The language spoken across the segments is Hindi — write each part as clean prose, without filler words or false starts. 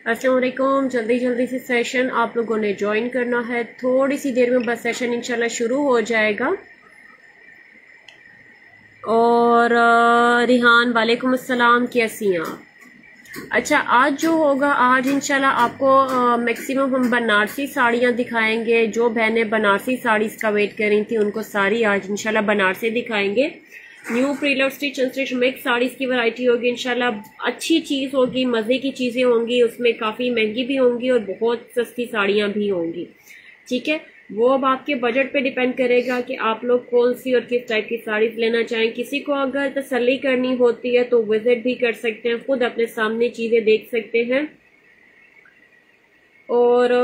अस्सलाम वालेकुम। जल्दी जल्दी से सेशन आप लोगों ने ज्वाइन करना है। थोड़ी सी देर में बस सेशन इंशाल्लाह शुरू हो जाएगा। और रिहान वालेकुम अस्सलाम, कैसी हैं आप? अच्छा, आज जो होगा, आज इंशाल्लाह आपको मैक्सिमम हम बनारसी साड़ियाँ दिखाएंगे। जो बहनें बनारसी साड़ीज़ का वेट कर रही थी उनको सारी आज इंशाल्लाह बनारसी दिखाएंगे। New preload stitch unstitch mix saris की वैरायटी होगी इंशाल्लाह। अच्छी चीज़ होगी, मज़े की चीज़ें होंगी, उसमें काफ़ी महंगी भी होंगी और बहुत सस्ती साड़ियाँ भी होंगी। ठीक है, वो अब आपके बजट पे डिपेंड करेगा कि आप लोग कौन सी और किस टाइप की साड़ीज लेना चाहें। किसी को अगर तसल्ली करनी होती है तो विजिट भी कर सकते हैं, खुद अपने सामने चीज़ें देख सकते हैं। और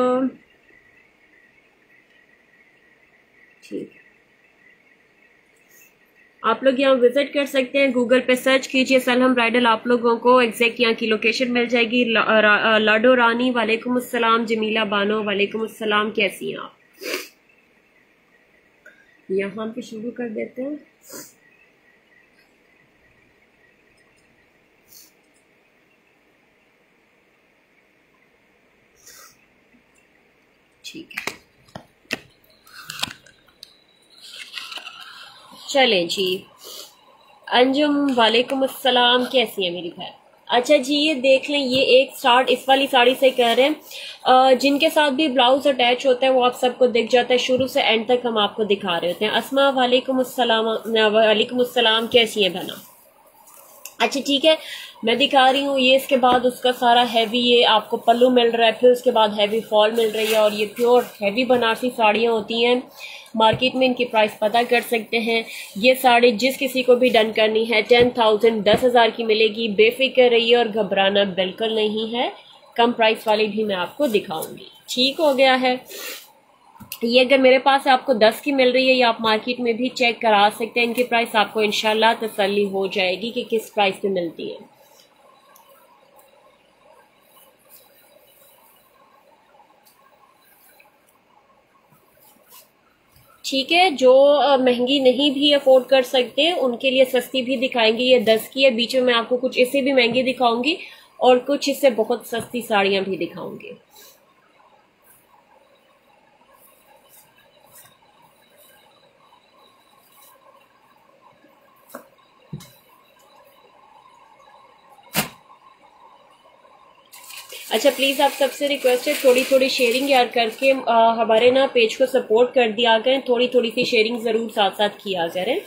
ठीक है, आप लोग यहाँ विजिट कर सकते हैं। गूगल पे सर्च कीजिए सलहम ब्राइडल, आप लोगों को एग्जैक्ट यहाँ की लोकेशन मिल जाएगी। लाडो रानी वालेकुम अस्सलाम, जमीला बानो वालेकुम अस्सलाम, कैसी हैं आप? यहाँ पे शुरू कर देते हैं। ठीक है, चलें जी। अंजुम वालेकुम अस्सलाम, कैसी है मेरी बहन? अच्छा जी, ये देख लें, ये एक स्टार्ट इस वाली साड़ी से कर रहे हैं। जिनके साथ भी ब्लाउज अटैच होता है वो आप सबको दिख जाता है। शुरू से एंड तक हम आपको दिखा रहे होते हैं। अस्मा वालेकुम अस्सलाम, वालेकुम अस्सलाम, कैसी है बहना? अच्छा ठीक है, मैं दिखा रही हूँ। ये इसके बाद उसका सारा हैवी ये आपको पल्लू मिल रहा है, फिर उसके बाद हैवी फॉल मिल रही है। और ये प्योर हैवी बनारसी साड़ियाँ होती हैं। मार्केट में इनकी प्राइस पता कर सकते हैं। ये साड़ी जिस किसी को भी डन करनी है 10,000 10,000 की मिलेगी। बेफिक्र रहिए और घबराना बिल्कुल नहीं है। कम प्राइस वाली भी मैं आपको दिखाऊंगी। ठीक हो गया है। ये अगर मेरे पास आपको 10 की मिल रही है, या आप मार्केट में भी चेक करा सकते हैं। इनकी प्राइस आपको इंशाल्लाह तसल्ली हो जाएगी कि किस प्राइस पे मिलती है। ठीक है, जो महंगी नहीं भी अफोर्ड कर सकते उनके लिए सस्ती भी दिखाएंगे। ये 10 की है। बीच में मैं आपको कुछ इससे भी महंगी दिखाऊंगी और कुछ इससे बहुत सस्ती साड़ियां भी दिखाऊंगी। अच्छा, प्लीज आप सबसे रिक्वेस्ट है थोड़ी थोड़ी शेयरिंग यार करके हमारे ना पेज को सपोर्ट कर दिया करें। थोड़ी थोड़ी सी शेयरिंग जरूर साथ साथ किया करें।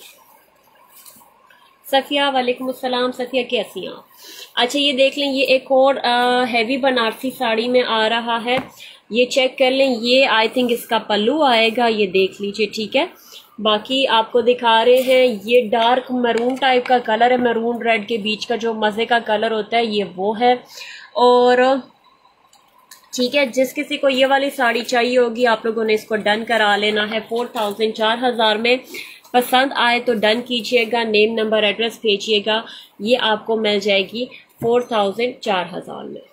सफिया वालेकुम अस्सलाम, सफिया कैसी हैं आप? अच्छा, ये देख लें, ये एक और हैवी बनारसी साड़ी में आ रहा है। ये चेक कर लें, ये आई थिंक इसका पल्लू आएगा, ये देख लीजिए। ठीक है, बाकी आपको दिखा रहे हैं। ये डार्क मरून टाइप का कलर है, मरून रेड के बीच का जो मजे का कलर होता है ये वो है। और ठीक है, जिस किसी को ये वाली साड़ी चाहिए होगी आप लोगों ने इसको डन करा लेना है 4,000 4,000 में। पसंद आए तो डन कीजिएगा, नेम नंबर एड्रेस भेजिएगा। ये आपको मिल जाएगी 4,000 4,000 में।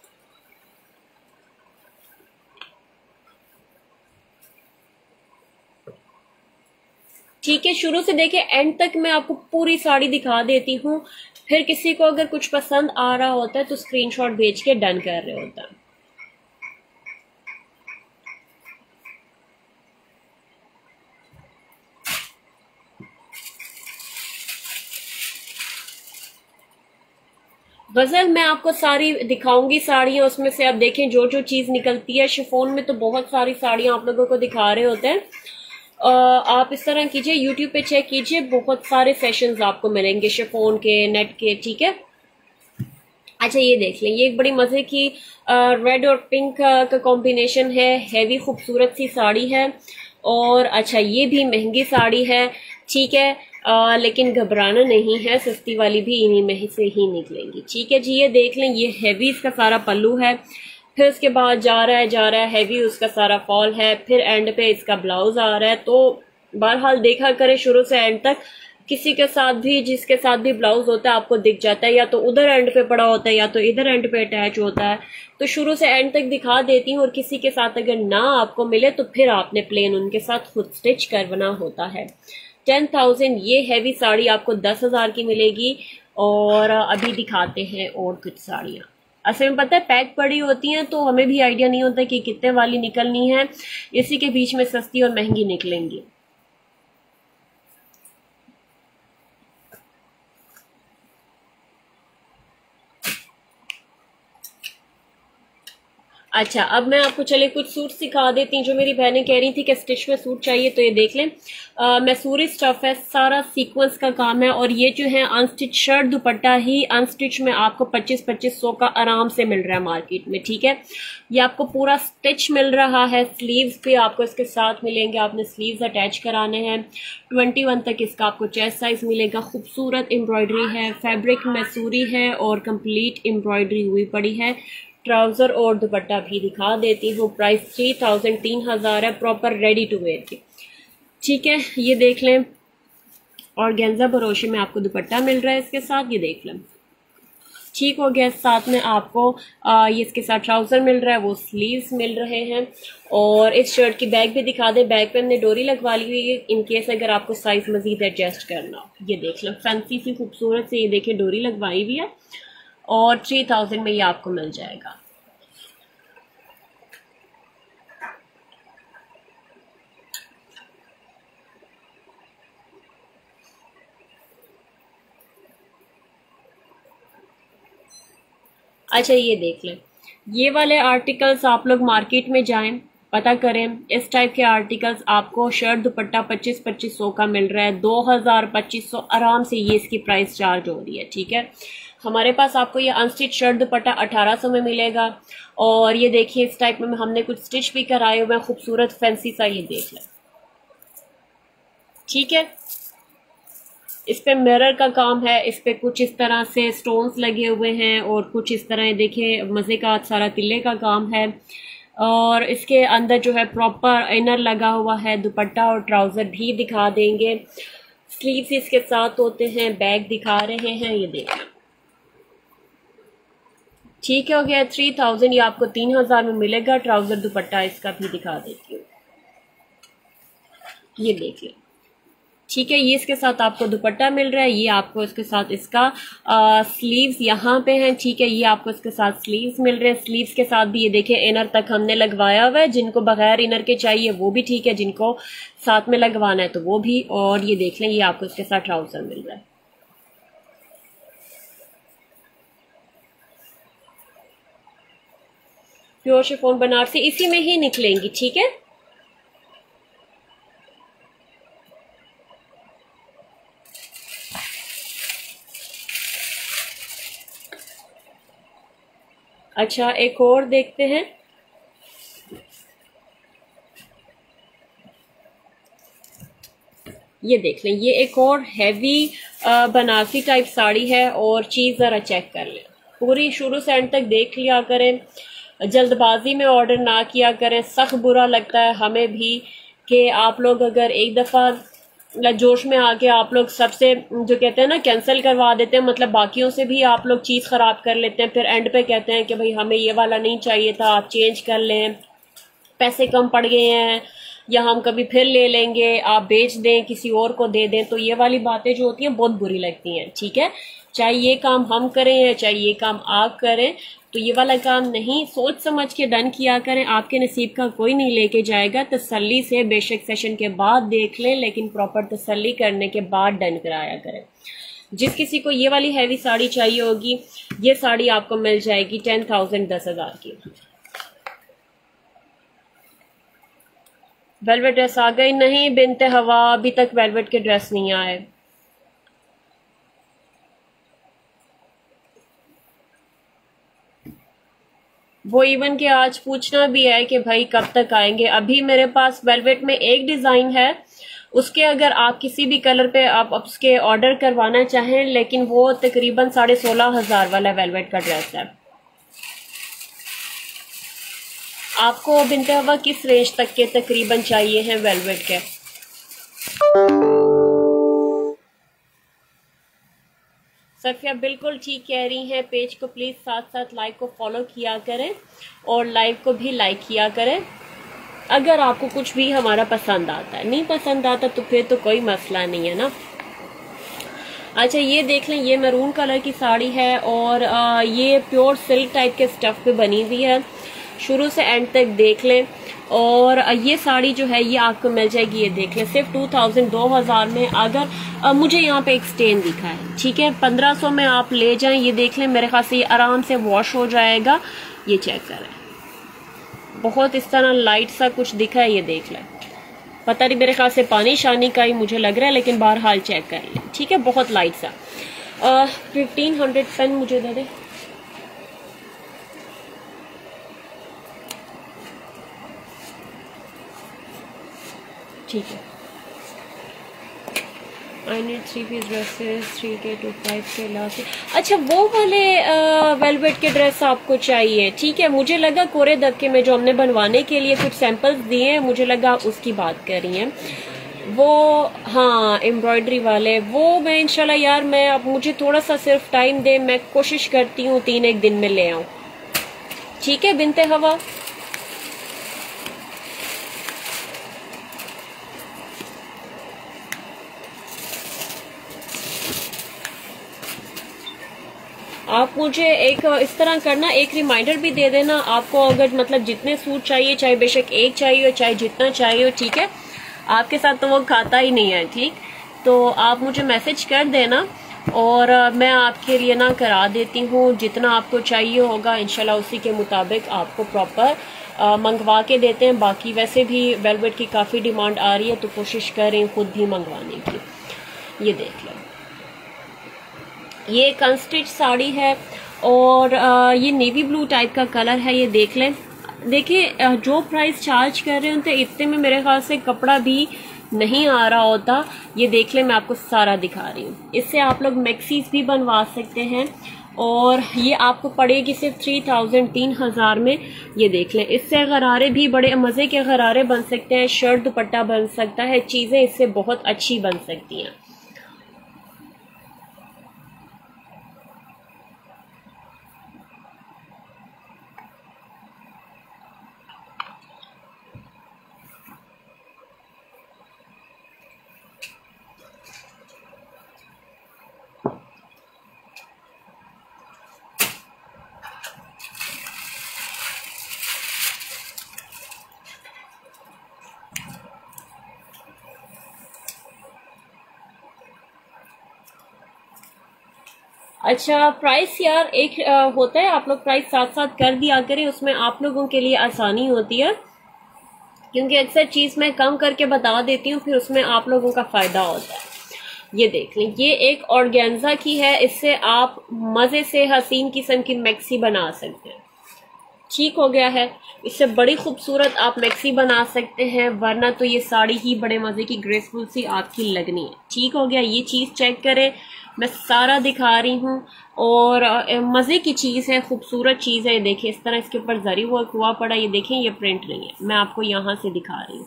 ठीक है, शुरू से देखे एंड तक मैं आपको पूरी साड़ी दिखा देती हूँ। फिर किसी को अगर कुछ पसंद आ रहा होता है तो स्क्रीनशॉट भेज के डन कर रहे होता है। गजल मैं आपको सारी दिखाऊंगी साड़ियाँ, उसमें से आप देखें जो जो चीज निकलती है। शिफोन में तो बहुत सारी साड़ियाँ आप लोगों को दिखा रहे होते हैं। आप इस तरह कीजिए, यूट्यूब पे चेक कीजिए, बहुत सारे सेशंस आपको मिलेंगे शिफोन के, नेट के। ठीक है, अच्छा ये देख लें, ये एक बड़ी मजे की रेड और पिंक का कॉम्बिनेशन है। हैवी खूबसूरत सी साड़ी है। और अच्छा, ये भी महंगी साड़ी है। ठीक है, लेकिन घबराना नहीं है, सस्ती वाली भी इन्हीं में से ही निकलेंगी। ठीक है जी, ये देख लें, ये हैवी इसका सारा पल्लू है। फिर उसके बाद जा रहा है हैवी उसका सारा फॉल है। फिर एंड पे इसका ब्लाउज आ रहा है। तो बहरहाल देखा करें शुरू से एंड तक। किसी के साथ भी, जिसके साथ भी ब्लाउज होता है आपको दिख जाता है, या तो उधर एंड पे पड़ा होता है या तो इधर एंड पे अटैच होता है। तो शुरू से एंड तक दिखा देती हूँ। और किसी के साथ अगर ना आपको मिले तो फिर आपने प्लेन उनके साथ खुद स्टिच करवाना होता है। 10,000 ये हैवी साड़ी आपको 10,000 की मिलेगी। और अभी दिखाते हैं और कुछ साड़ियाँ। असल में पता है पैक पड़ी होती हैं तो हमें भी आइडिया नहीं होता कि कितने वाली निकलनी है, इसी के बीच में सस्ती और महंगी निकलेंगी। अच्छा, अब मैं आपको चले कुछ सूट सिखा देती हूँ। जो मेरी बहनें कह रही थी कि स्टिच में सूट चाहिए, तो ये देख लें, मैसूरी स्टफ है, सारा सीक्वेंस का काम है। और ये जो है अनस्टिच शर्ट दुपट्टा ही अनस्टिच में आपको 25-2500 का आराम से मिल रहा है मार्केट में, ठीक है। ये आपको पूरा स्टिच मिल रहा है, स्लीव्स भी आपको इसके साथ मिलेंगे, आपने स्लीव्स अटैच कराने हैं। 21 तक इसका आपको चेस्ट साइज मिलेगा। खूबसूरत एम्ब्रॉयडरी है, फैब्रिक मैसूरी है और कंप्लीट एम्ब्रॉयडरी हुई पड़ी है। ट्राउजर और दुपट्टा भी दिखा देती हूँ। प्राइस 3000 है, प्रॉपर रेडी टू वेयर की, ठीक है। ये देख लें, और गेंजा बरोशे में आपको दुपट्टा मिल रहा है इसके साथ, ये देख लें, ठीक हो गया। साथ में आपको ये इसके साथ ट्राउजर मिल रहा है, वो स्लीव्स मिल रहे हैं। और इस शर्ट की बैक भी दिखा दे, बैक पे हमने डोरी लगवा ली हुई है इनकेस अगर आपको साइज मजीद एडजस्ट करना हो। ये देख लें, फैंसी सी खूबसूरत से ये देखिए डोरी लगवाई हुई है और 3000 में ये आपको मिल जाएगा। अच्छा, ये देख लें, ये वाले आर्टिकल्स आप लोग मार्केट में जाएं, पता करें, इस टाइप के आर्टिकल्स आपको शर्ट दुपट्टा 2500 का मिल रहा है। 2000-2500 आराम से ये इसकी प्राइस चार्ज हो रही है, ठीक है। हमारे पास आपको ये अनस्टिच शर्ट दुपट्टा 1800 में मिलेगा। और ये देखिए इस टाइप में हमने कुछ स्टिच भी कराए हुए हैं, खूबसूरत फैंसी सा, ये देख लें, ठीक है। इस पे मिरर का काम है, इस पे कुछ इस तरह से स्टोन्स लगे हुए हैं और कुछ इस तरह देखिए मज़े का सारा तिल्ले का काम है। और इसके अंदर जो है प्रॉपर इनर लगा हुआ है, दुपट्टा और ट्राउज़र भी दिखा देंगे, स्लीव्स इसके साथ होते हैं, बैग दिखा रहे हैं, ये देखिए, ठीक हो गया। 3000 ये आपको 3000 में मिलेगा। ट्राउज़र दुपट्टा इसका भी दिखा देती हूँ, ये देखिए, ठीक है। ये इसके साथ आपको दुपट्टा मिल रहा है, ये आपको इसके साथ इसका स्लीव्स यहाँ पे हैं, ठीक है। ये आपको इसके साथ स्लीव्स मिल रहे हैं, स्लीव्स के साथ भी ये देखिए इनर तक हमने लगवाया हुआ है। जिनको बगैर इनर के चाहिए वो भी ठीक है, जिनको साथ में लगवाना है तो वो भी। और ये देख लें, ये आपको इसके साथ ट्राउजर मिल रहा है। प्योर शिफॉन बनारसी इसी में ही निकलेंगी, ठीक है। अच्छा, एक और देखते हैं, ये देख लें, ये एक और हैवी बनारसी टाइप साड़ी है। और चीज़ ज़रा चेक कर लें, पूरी शुरू से एंड तक देख लिया करें, जल्दबाजी में ऑर्डर ना किया करें। सख्त बुरा लगता है हमें भी कि आप लोग अगर एक दफ़ा जोश में आके आप लोग सबसे जो कहते हैं ना कैंसिल करवा देते हैं, मतलब बाकियों से भी आप लोग चीज़ ख़राब कर लेते हैं, फिर एंड पे कहते हैं कि भाई हमें ये वाला नहीं चाहिए था, आप चेंज कर लें, पैसे कम पड़ गए हैं, या हम कभी फिर ले लेंगे, आप बेच दें, किसी और को दे दें। तो ये वाली बातें जो होती हैं बहुत बुरी लगती हैं, ठीक है। चाहे ये काम हम करें या चाहे ये काम आप करें, तो ये वाला काम नहीं, सोच समझ के डन किया करें। आपके नसीब का कोई नहीं लेके जाएगा। तसल्ली से बेशक सेशन के बाद देख लें, लेकिन प्रॉपर तसल्ली करने के बाद डन कराया करें। जिस किसी को ये वाली हैवी साड़ी चाहिए होगी, ये साड़ी आपको मिल जाएगी 10,000 10,000 की। वेलवेट ड्रेस आ गई? नहीं बिनते हवा, अभी तक वेलवेट के ड्रेस नहीं आए। वो इवन के आज पूछना भी है कि भाई कब तक आएंगे। अभी मेरे पास वेलवेट में एक डिज़ाइन है, उसके अगर आप किसी भी कलर पे आप उसके ऑर्डर करवाना चाहें, लेकिन वो तकरीबन 16,500 वाला वेलवेट का ड्रेस है। आपको बिनते हवा किस रेंज तक के तकरीबन चाहिए हैं वेलवेट के? सफिया बिल्कुल ठीक कह रही हैं। पेज को प्लीज़ साथ साथ लाइव को फॉलो किया करें और लाइव को भी लाइक किया करें। अगर आपको कुछ भी हमारा पसंद आता है, नहीं पसंद आता तो फिर तो कोई मसला नहीं है ना। अच्छा ये देख लें, ये मैरून कलर की साड़ी है और ये प्योर सिल्क टाइप के स्टफ पे बनी हुई है। शुरू से एंड तक देख लें। और ये साड़ी जो है ये आपको मिल जाएगी, ये देख लें, सिर्फ 2000 में। अगर मुझे यहाँ पे एक स्टेन दिखा है, ठीक है, 1500 में आप ले जाएं। ये देख लें, मेरे ख्याल से ये आराम से वॉश हो जाएगा। ये चेक करें, बहुत इस तरह लाइट सा कुछ दिखा है, ये देख लें। पता नहीं, मेरे ख्याल से पानी शानी का ही मुझे लग रहा है, लेकिन बहरहाल चेक कर लें, ठीक है, बहुत लाइट सा। 1500 पेन मुझे दे दे। ठीक है, I need 3 piece dresses 3K to 5K last. अच्छा वो वाले वेलवेट के ड्रेस आपको चाहिए, ठीक है। मुझे लगा कोरे दबके में जो हमने बनवाने के लिए कुछ सैंपल्स दिए हैं, मुझे लगा आप उसकी बात कर रही हैं। वो हाँ, एम्ब्रॉयडरी वाले, वो मैं इंशाल्लाह यार, मैं अब मुझे थोड़ा सा सिर्फ टाइम दे, मैं कोशिश करती हूँ 3-1 दिन में ले आऊँ, ठीक है बिनते हवा। आप मुझे एक इस तरह करना, एक रिमाइंडर भी दे देना। आपको अगर मतलब जितने सूट चाहिए, चाहे बेशक एक चाहिए हो, चाहे जितना चाहिए हो, ठीक है। आपके साथ तो वो खाता ही नहीं है, ठीक, तो आप मुझे मैसेज कर देना और मैं आपके लिए ना करा देती हूँ। जितना आपको चाहिए होगा इंशाल्लाह उसी के मुताबिक आपको प्रॉपर मंगवा के देते हैं। बाकी वैसे भी वेलवेट की काफ़ी डिमांड आ रही है, तो कोशिश करें खुद भी मंगवाने की। ये देख लो, ये एक अनस्टिच साड़ी है और ये नेवी ब्लू टाइप का कलर है, ये देख लें। देखिए जो प्राइस चार्ज कर रहे होते इतने में मेरे ख्याल से कपड़ा भी नहीं आ रहा होता। ये देख लें, मैं आपको सारा दिखा रही हूँ। इससे आप लोग मैक्सीज भी बनवा सकते हैं और ये आपको पड़ेगी सिर्फ 3000 में। ये देख लें, इससे गरारे भी बड़े मज़े के गरारे बन सकते हैं, शर्ट दुपट्टा बन सकता है, चीज़ें इससे बहुत अच्छी बन सकती हैं। अच्छा प्राइस यार एक होता है, आप लोग प्राइस साथ साथ कर दिया करें, उसमें आप लोगों के लिए आसानी होती है, क्योंकि अक्सर चीज मैं कम करके बता देती हूँ, फिर उसमें आप लोगों का फायदा होता है। ये देख लें, ये एक ऑर्गेन्जा की है, इससे आप मजे से हसीन किस्म की मैक्सी बना सकते हैं। ठीक हो गया है, इससे बड़ी खूबसूरत आप मैक्सी बना सकते हैं, वरना तो ये साड़ी ही बड़े मजे की ग्रेसफुल सी आपकी लगनी है। ठीक हो गया, ये चीज चेक करें, मैं सारा दिखा रही हूँ और मजे की चीज है, खूबसूरत चीज है। देखिए इस तरह इसके ऊपर जरी वर्क हुआ पड़ा, ये देखें, ये प्रिंट नहीं है, मैं आपको यहाँ से दिखा रही हूँ।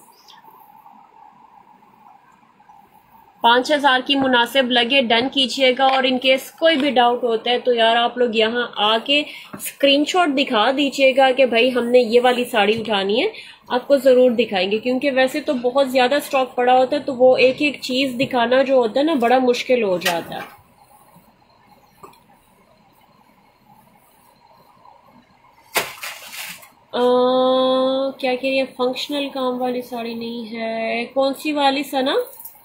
5000 की मुनासिब लगे, डन कीजिएगा। और इनकेस कोई भी डाउट होता है तो यार आप लोग यहाँ आके स्क्रीनशॉट दिखा दीजिएगा कि भाई हमने ये वाली साड़ी उठानी है, आपको जरूर दिखाएंगे, क्योंकि वैसे तो बहुत ज्यादा स्टॉक पड़ा होता है, तो वो एक एक चीज दिखाना जो होता है ना बड़ा मुश्किल हो जाता है। क्या कह रही है, फंक्शनल काम वाली साड़ी नहीं है, कौन सी वाली सना?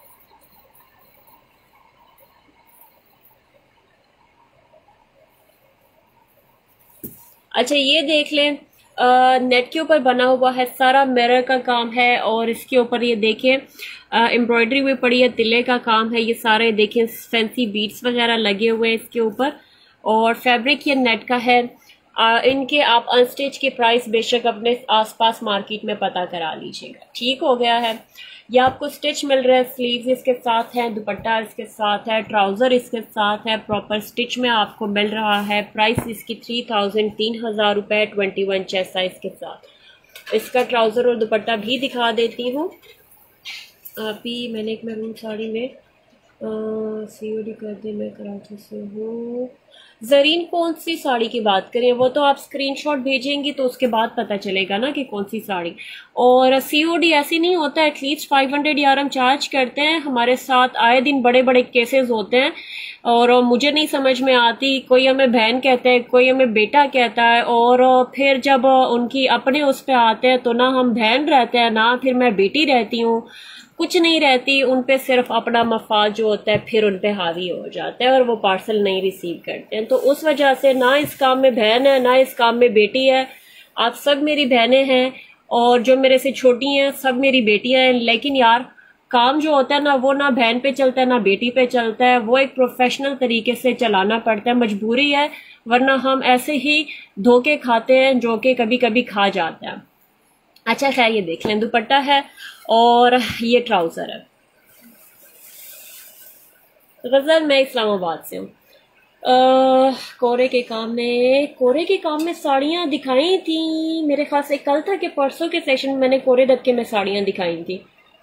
अच्छा ये देख लें, नेट के ऊपर बना हुआ है, सारा मिरर का काम है और इसके ऊपर ये देखें एम्ब्रॉयडरी हुई पड़ी है, तिले का काम है, ये सारे देखें फैंसी बीड्स वगैरह लगे हुए हैं इसके ऊपर, और फैब्रिक ये नेट का है। इनके आप अनस्टिच के प्राइस बेशक अपने आसपास मार्केट में पता करा लीजिएगा। ठीक हो गया है, ये आपको स्टिच मिल रहा है, स्लीव्स इसके साथ है, दुपट्टा इसके साथ है, ट्राउजर इसके साथ है, प्रॉपर स्टिच में आपको मिल रहा है। प्राइस इसकी 3000 रुपये 21 चेस्ट साइज के साथ। इसका ट्राउजर और दुपट्टा भी दिखा देती हूँ। अभी मैंने एक मैरून साड़ी में COD कर दी, मैं कराची से हूँ। जरीन कौन सी साड़ी की बात करें, वो तो आप स्क्रीनशॉट भेजेंगी तो उसके बाद पता चलेगा ना कि कौन सी साड़ी। और सीओडी ऐसी नहीं होता, एटलीस्ट 500 यार हम चार्ज करते हैं। हमारे साथ आए दिन बड़े बड़े केसेस होते हैं और मुझे नहीं समझ में आती, कोई हमें बहन कहता है, कोई हमें बेटा कहता है, और फिर जब उनकी अपने उस पे आते हैं तो ना हम बहन रहते हैं ना फिर मैं बेटी रहती हूँ, कुछ नहीं रहती उन पे, सिर्फ अपना मफाद जो होता है फिर उन पे हावी हो जाता है और वो पार्सल नहीं रिसीव करते हैं। तो उस वजह से ना इस काम में बहन है ना इस काम में बेटी है। आप सब मेरी बहनें हैं और जो मेरे से छोटी हैं सब मेरी बेटियां हैं, लेकिन यार काम जो होता है ना वो ना बहन पे चलता है ना बेटी पे चलता है, वो एक प्रोफेशनल तरीके से चलाना पड़ता है, मजबूरी है, वरना हम ऐसे ही धोखे खाते हैं जो कि कभी कभी खा जाता है। अच्छा खैर ये देख लें, दुपट्टा है और ये ट्राउजर है। गजल, मैं इस्लामाबाद से हूँ। कोरे के काम में साड़ियाँ दिखाई थी, मेरे ख्याल से कल था कि परसों के सेशन में मैंने कोरे दक्के में साड़ियाँ दिखाई थी।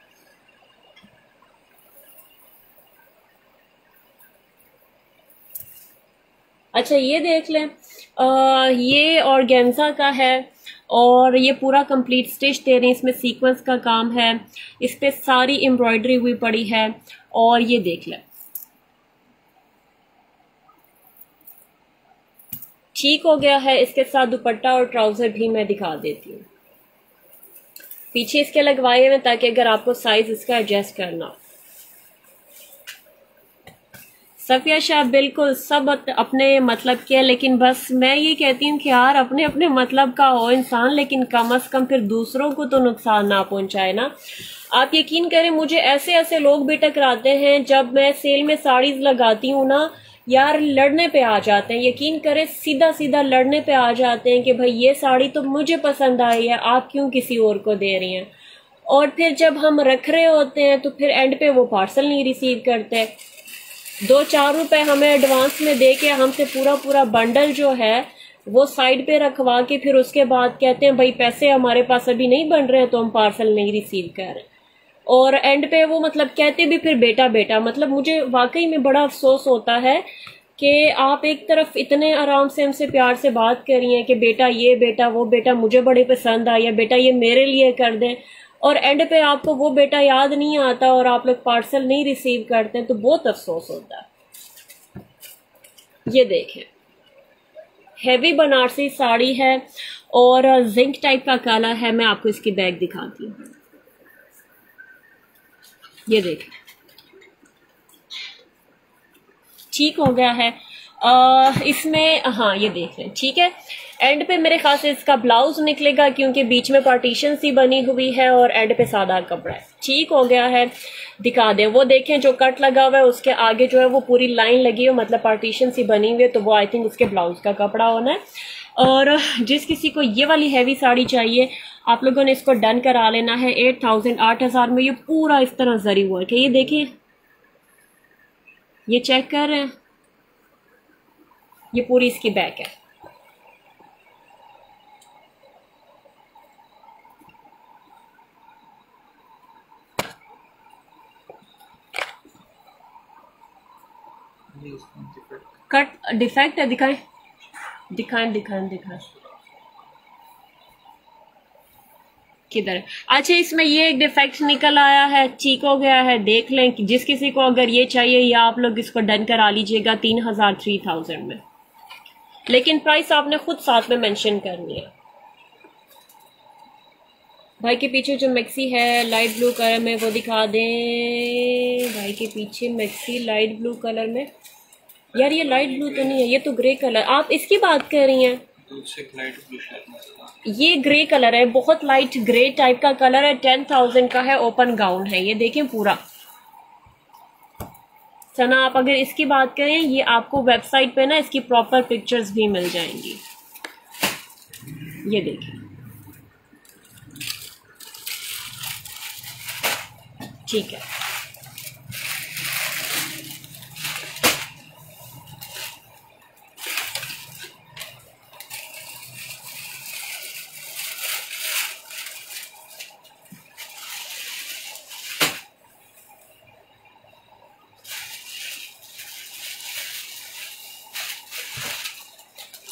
अच्छा ये देख लें, ये ऑर्गेन्जा का है और ये पूरा कंप्लीट स्टिच दे रही है, इसमें सीक्वेंस का काम है, इस पे सारी एम्ब्रॉयडरी हुई पड़ी है। और ये देख लें, ठीक हो गया है। इसके साथ दुपट्टा और ट्राउजर भी मैं दिखा देती हूँ, पीछे इसके लगवाए हुए ताकि अगर आपको साइज इसका एडजस्ट करना हो। सफिया शाह बिल्कुल सब अपने मतलब के है, लेकिन बस मैं ये कहती हूँ कि यार अपने अपने मतलब का हो इंसान, लेकिन कम से कम फिर दूसरों को तो नुकसान ना पहुंचाए ना। आप यकीन करें मुझे ऐसे ऐसे लोग भी टकराते हैं, जब मैं सेल में साड़ीज लगाती हूँ ना यार लड़ने पे आ जाते हैं, यकीन करें सीधा सीधा लड़ने पे आ जाते हैं कि भाई ये साड़ी तो मुझे पसंद आई है, आप क्यों किसी और को दे रही हैं। और फिर जब हम रख रहे होते हैं तो फिर एंड पे वो पार्सल नहीं रिसीव करते, 2-4 रुपए हमें एडवांस में दे के हमसे पूरा पूरा बंडल जो है वो साइड पे रखवा के फिर उसके बाद कहते हैं भाई पैसे हमारे पास अभी नहीं बन रहे हैं तो हम पार्सल नहीं रिसीव कर रहे। और एंड पे वो मतलब कहते भी फिर बेटा बेटा, मतलब मुझे वाकई में बड़ा अफसोस होता है कि आप एक तरफ इतने आराम से हमसे प्यार से बात कर रही हैं कि बेटा ये बेटा वो बेटा मुझे बड़े पसंद आई है, बेटा ये मेरे लिए कर दें, और एंड पे आपको वो बेटा याद नहीं आता और आप लोग पार्सल नहीं रिसीव करते हैं तो बहुत अफसोस होता है। ये देखें हैवी बनारसी साड़ी है और जिंक टाइप का कलर है, मैं आपको इसकी बैग दिखाती हूँ। ये देखें ठीक हो गया है। इसमें हाँ ये देख लें ठीक है। एंड पे मेरे ख्याल से इसका ब्लाउज निकलेगा क्योंकि बीच में पार्टीशन सी बनी हुई है और एंड पे सादा कपड़ा है। ठीक हो गया है, दिखा दें। वो देखें जो कट लगा हुआ है उसके आगे जो है वो पूरी लाइन लगी है, मतलब पार्टीशन सी बनी हुई है, तो वो आई थिंक उसके ब्लाउज का कपड़ा होना है। और जिस किसी को ये वाली हैवी साड़ी चाहिए आप लोगों ने इसको डन करा लेना है 8,000 में। ये पूरा इस तरह जरी वर्क है, ये देखिए, ये चेक कर रहे हैं, ये पूरी इसकी बैक है। कट डिफेक्ट है, दिखाएं दिखाएं दिखाएं दिखाएं किधर है। अच्छा इसमें ये एक डिफेक्ट निकल आया है, ठीक हो गया है, देख लें कि जिस किसी को अगर ये चाहिए या आप लोग इसको डन करा लीजिएगा 3,000 में, लेकिन प्राइस आपने खुद साथ में मेंशन करनी है। भाई के पीछे जो मैक्सी है लाइट ब्लू कलर में वो दिखा दें। भाई के पीछे मैक्सी लाइट ब्लू कलर में, यार ये लाइट ब्लू तो नहीं है, ये तो ग्रे कलर, आप इसकी बात कर रही हैं। ये ग्रे कलर है, बहुत लाइट ग्रे टाइप का कलर है, 10,000 का है, ओपन गाउन है, ये देखें पूरा। सना आप अगर इसकी बात करें ये आपको वेबसाइट पे ना इसकी प्रॉपर पिक्चर्स भी मिल जाएंगी। ये देखें ठीक है।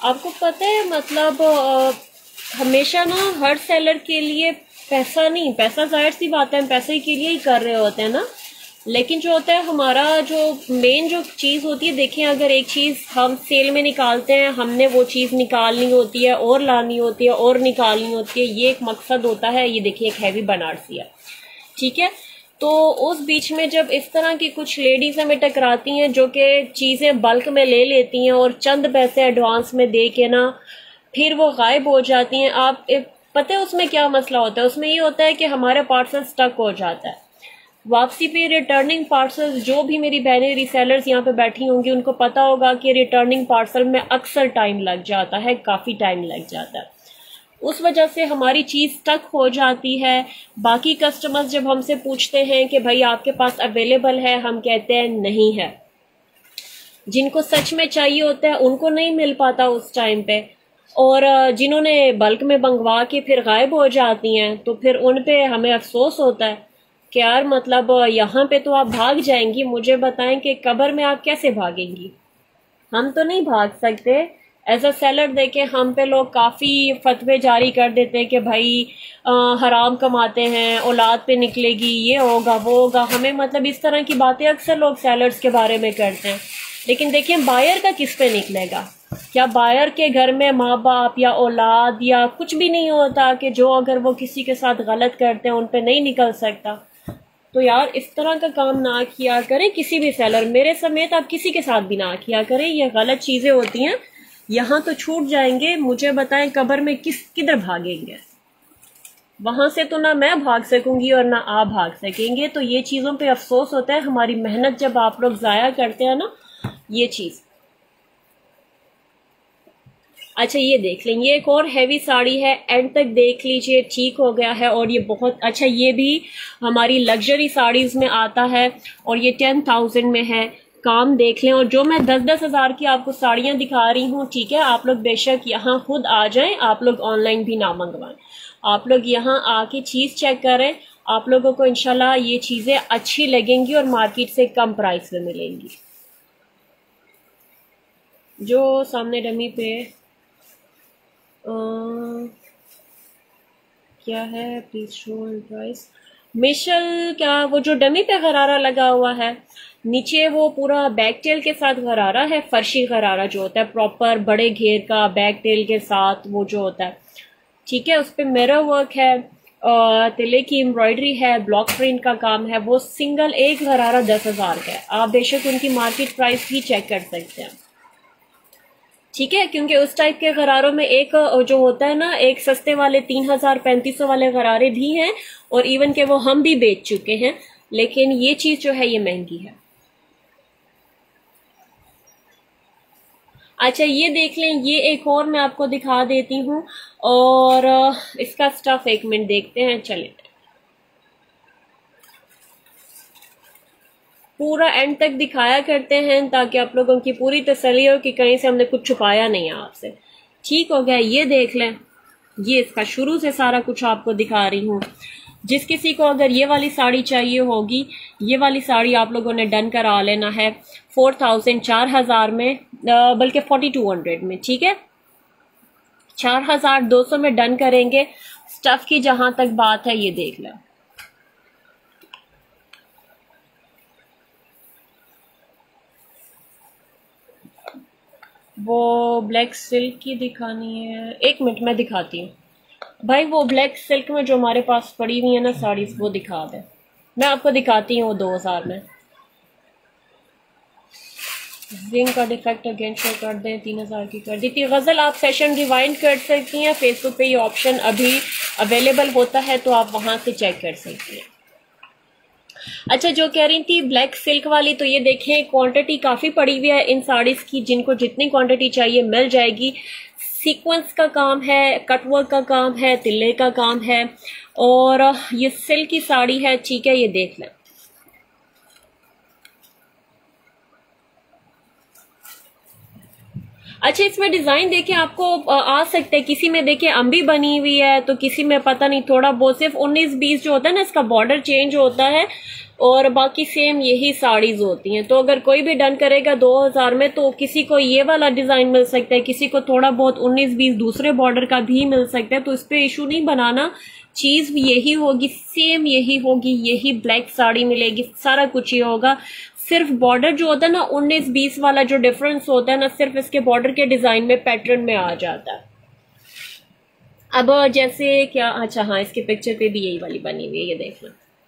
आपको पता है मतलब हमेशा ना हर सेलर के लिए पैसा नहीं, पैसा जाहिर सी बात है हम पैसे के लिए ही कर रहे होते हैं ना, लेकिन जो होता है हमारा जो मेन जो चीज़ होती है, देखिए अगर एक चीज़ हम सेल में निकालते हैं, हमने वो चीज़ निकालनी होती है और लानी होती है और निकालनी होती है, ये एक मकसद होता है। ये देखिए एक हैवी बनारसी है, ठीक है। तो उस बीच में जब इस तरह की कुछ लेडीज हमें टकराती हैं जो कि चीज़ें बल्क में ले लेती हैं और चंद पैसे एडवांस में दे के ना फिर वो गायब हो जाती हैं। आप पता है उसमें क्या मसला होता है? उसमें ये होता है कि हमारा पार्सल स्टक हो जाता है। वापसी पे रिटर्निंग पार्सल, जो भी मेरी बहनें रीसेलर्स यहाँ पे बैठी होंगी उनको पता होगा कि रिटर्निंग पार्सल में अक्सर टाइम लग जाता है, काफ़ी टाइम लग जाता है। उस वजह से हमारी चीज़ स्टक हो जाती है। बाकी कस्टमर्स जब हमसे पूछते हैं कि भाई आपके पास अवेलेबल है, हम कहते हैं नहीं है। जिनको सच में चाहिए होता है उनको नहीं मिल पाता उस टाइम पे, और जिन्होंने बल्क में मंगवा के फिर गायब हो जाती हैं तो फिर उन पे हमें अफसोस होता है कि यार मतलब यहाँ पे तो आप भाग जाएंगी, मुझे बताएं कि कब्र में आप कैसे भागेंगी? हम तो नहीं भाग सकते। एज अ सेलर देखे हम पे लोग काफ़ी फतवे जारी कर देते हैं कि भाई हराम कमाते हैं, औलाद पे निकलेगी, ये होगा वो होगा। हमें मतलब इस तरह की बातें अक्सर लोग सेलर्स के बारे में करते हैं, लेकिन देखिए बायर का किस पे निकलेगा? क्या बायर के घर में माँ बाप या औलाद या कुछ भी नहीं होता कि जो अगर वो किसी के साथ गलत करते हैं उन पे नहीं निकल सकता? तो यार इस तरह का काम ना किया करें किसी भी सेलर, मेरे समेत आप किसी के साथ भी ना किया करें। ये गलत चीज़ें होती हैं। यहाँ तो छूट जाएंगे, मुझे बताएं कब्र में किधर भागेंगे? वहां से तो ना मैं भाग सकूंगी और ना आप भाग सकेंगे। तो ये चीज़ों पे अफसोस होता है, हमारी मेहनत जब आप लोग ज़ाया करते हैं ना, ये चीज़। अच्छा ये देख लें, ये एक और हैवी साड़ी है, एंड तक देख लीजिए, ठीक हो गया है। और ये बहुत अच्छा, ये भी हमारी लग्जरी साड़ीज में आता है और ये 10,000 में है। काम देख लें। और जो मैं 10-10 हज़ार की आपको साड़ियाँ दिखा रही हूँ, ठीक है, आप लोग बेशक यहाँ खुद आ जाएं, आप लोग ऑनलाइन भी ना मंगवाएं, आप लोग यहाँ आके चीज़ चेक करें। आप लोगों को इंशाल्लाह ये चीज़ें अच्छी लगेंगी और मार्केट से कम प्राइस में मिलेंगी। जो सामने डमी पे क्या है, प्लीज शो प्राइस, मिशल क्या, वो जो डमी पे गरारा लगा हुआ है, नीचे वो पूरा बैक टेल के साथ गरारा है, फर्शी गरारा जो होता है प्रॉपर बड़े घेर का बैक टेल के साथ, वो जो होता है, ठीक है। उस पर मिरर वर्क है, तिले की एम्ब्रॉयडरी है, ब्लॉक प्रिंट का काम है। वो सिंगल एक गरारा 10,000 का है। आप बेशक उनकी मार्केट प्राइस भी चेक कर सकते हैं, ठीक है, क्योंकि उस टाइप के गरारों में एक जो होता है ना, एक सस्ते वाले 3,000-3,500 वाले गरारे भी हैं, और इवन के वो हम भी बेच चुके हैं, लेकिन ये चीज जो है ये महंगी है। अच्छा ये देख लें, ये एक और मैं आपको दिखा देती हूँ, और इसका स्टफ एक मिनट देखते हैं, चले पूरा एंड तक दिखाया करते हैं ताकि आप लोगों की पूरी तसल्ली हो कि कहीं से हमने कुछ छुपाया नहीं है आपसे। ठीक हो गया, ये देख लें, ये इसका शुरू से सारा कुछ आपको दिखा रही हूँ। जिस किसी को अगर ये वाली साड़ी चाहिए होगी, ये वाली साड़ी आप लोगों ने डन करा लेना है 4,000 4,000 में, बल्कि 4,200 में, ठीक है, 4,200 में डन करेंगे। स्टफ की जहां तक बात है, ये देख लें, वो ब्लैक सिल्क की दिखानी है, एक मिनट मैं दिखाती हूँ भाई। वो ब्लैक सिल्क में जो हमारे पास पड़ी हुई है ना साड़ीज, वो दिखा दे, मैं आपको दिखाती हूँ। वो 2,000 में जिंक का डिफेक्ट अगेन शो कर दें, 3,000 की कर दी थी। गजल आप सेशन रिवाइंड कर सकती हैं, फेसबुक पे ये ऑप्शन अभी अवेलेबल होता है, तो आप वहां से चेक कर सकती हैं। अच्छा जो कह रही थी ब्लैक सिल्क वाली, तो ये देखें क्वांटिटी काफ़ी पड़ी हुई है इन साड़ीज़ की, जिनको जितनी क्वांटिटी चाहिए मिल जाएगी। सीक्वेंस का काम है, कटवर्क का काम है, तिल्ले का काम है, और ये सिल्क की साड़ी है, ठीक है, ये देख लें। अच्छा इसमें डिज़ाइन देखें, आपको आ सकते हैं, किसी में देखें अम्बी बनी हुई है, तो किसी में पता नहीं थोड़ा बहुत सिर्फ 19-20 जो होता है ना, इसका बॉर्डर चेंज होता है, और बाकी सेम यही साड़ीज होती हैं। तो अगर कोई भी डन करेगा 2000 में, तो किसी को ये वाला डिजाइन मिल सकता है, किसी को थोड़ा बहुत 19-20 दूसरे बॉर्डर का भी मिल सकता है। तो इस पे इशू नहीं बनाना, चीज भी यही होगी, सेम यही होगी, यही ब्लैक साड़ी मिलेगी, सारा कुछ ही होगा। सिर्फ बॉर्डर जो होता है ना 19-20 वाला जो डिफरेंस होता है ना, सिर्फ इसके बॉर्डर के डिजाइन में, पैटर्न में आ जाता है। अब जैसे क्या, अच्छा हाँ, इसके पिक्चर पे भी यही वाली बनी हुई है, ये देख लो।